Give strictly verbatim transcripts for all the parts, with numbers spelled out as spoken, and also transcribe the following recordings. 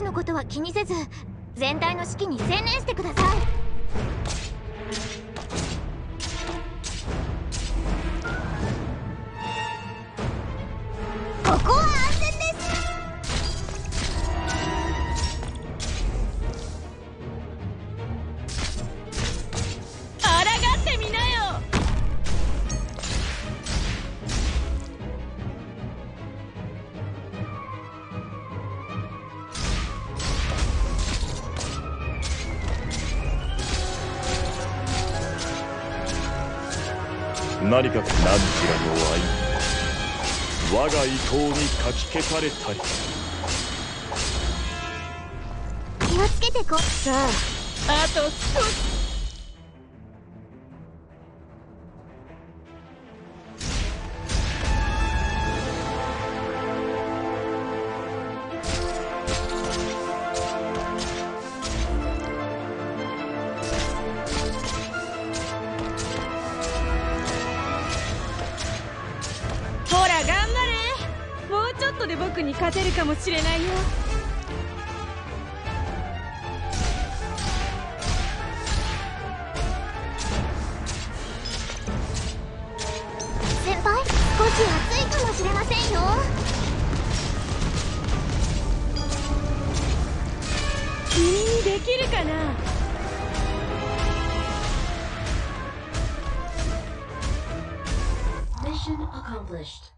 のことは気にせず全体の指揮に専念してください。ここは安全です。 抗ってみなよ。 何か何時らの愛我が意向にかき消されたり。 気をつけてこ。 さあ、あと少し。ほら頑張れ。もうちょっとで僕に勝てるかもしれないよ。 先輩、少し暑いかもしれませんよ。 君にできるかな。 Mission accomplished.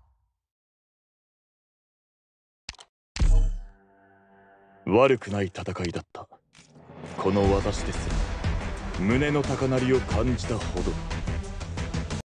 悪くない戦いだった。この私ですら胸の高鳴りを感じたほど。